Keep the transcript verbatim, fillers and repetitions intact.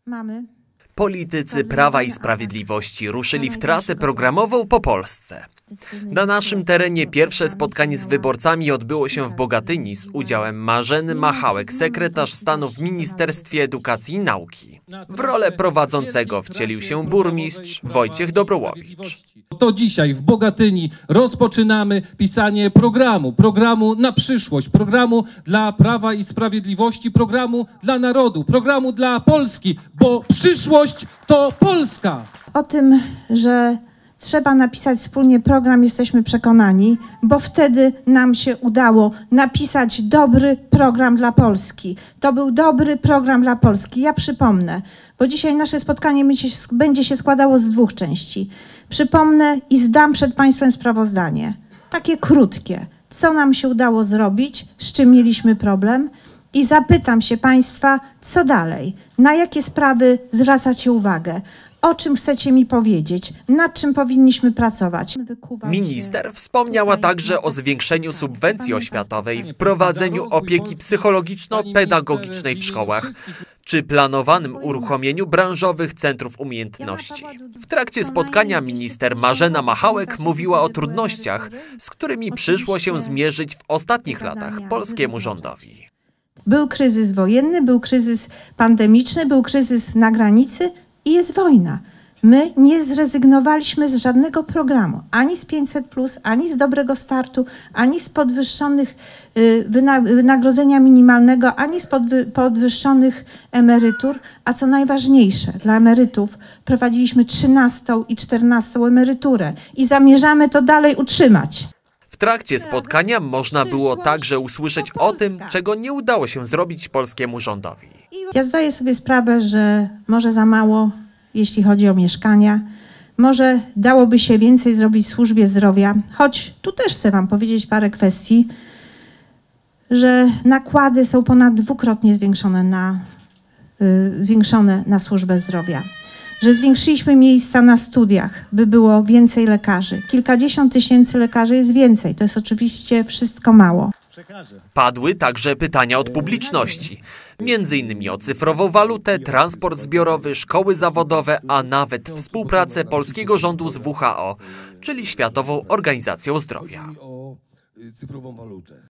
mamy. Politycy Prawa i Sprawiedliwości ruszyli w trasę programową po Polsce. Na naszym terenie pierwsze spotkanie z wyborcami odbyło się w Bogatyni z udziałem Marzeny Machałek, sekretarz stanu w Ministerstwie Edukacji i Nauki. W rolę prowadzącego wcielił się burmistrz Wojciech Dobrołowicz. To dzisiaj w Bogatyni rozpoczynamy pisanie programu, programu na przyszłość, programu dla Prawa i Sprawiedliwości, programu dla narodu, programu dla Polski, bo przyszłość to Polska. O tym, że trzeba napisać wspólnie program, jesteśmy przekonani, bo wtedy nam się udało napisać dobry program dla Polski. To był dobry program dla Polski. Ja przypomnę, bo dzisiaj nasze spotkanie będzie się składało z dwóch części. Przypomnę i zdam przed Państwem sprawozdanie. Takie krótkie. Co nam się udało zrobić, z czym mieliśmy problem i zapytam się Państwa, co dalej? Na jakie sprawy zwracacie uwagę? O czym chcecie mi powiedzieć? Nad czym powinniśmy pracować? Minister wspomniała także o zwiększeniu subwencji oświatowej, wprowadzeniu opieki psychologiczno-pedagogicznej w szkołach czy planowanym uruchomieniu branżowych centrów umiejętności. W trakcie spotkania minister Marzena Machałek mówiła o trudnościach, z którymi przyszło się zmierzyć w ostatnich latach polskiemu rządowi. Był kryzys wojenny, był kryzys pandemiczny, był kryzys na granicy i jest wojna. My nie zrezygnowaliśmy z żadnego programu, ani z pięćset plus, ani z Dobrego Startu, ani z podwyższonych wynagrodzenia minimalnego, ani z podwyższonych emerytur, a co najważniejsze, dla emerytów prowadziliśmy trzynastą i czternastą emeryturę i zamierzamy to dalej utrzymać. W trakcie spotkania można było także usłyszeć o tym, czego nie udało się zrobić polskiemu rządowi. Ja zdaję sobie sprawę, że może za mało, jeśli chodzi o mieszkania. Może dałoby się więcej zrobić w służbie zdrowia, choć tu też chcę wam powiedzieć parę kwestii, że nakłady są ponad dwukrotnie zwiększone na, yy, zwiększone na służbę zdrowia. Że zwiększyliśmy miejsca na studiach, by było więcej lekarzy. Kilkadziesiąt tysięcy lekarzy jest więcej. To jest oczywiście wszystko mało. Padły także pytania od publiczności. Między innymi o cyfrową walutę, transport zbiorowy, szkoły zawodowe, a nawet współpracę polskiego rządu z W H O, czyli Światową Organizacją Zdrowia.